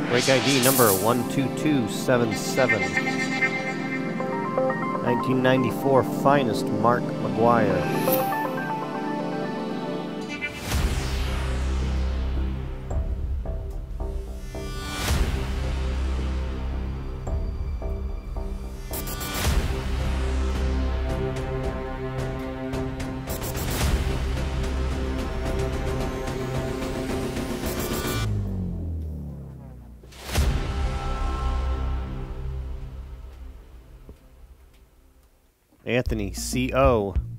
Break ID number 12277. 1994 finest Mark McGwire. Anthony C.O.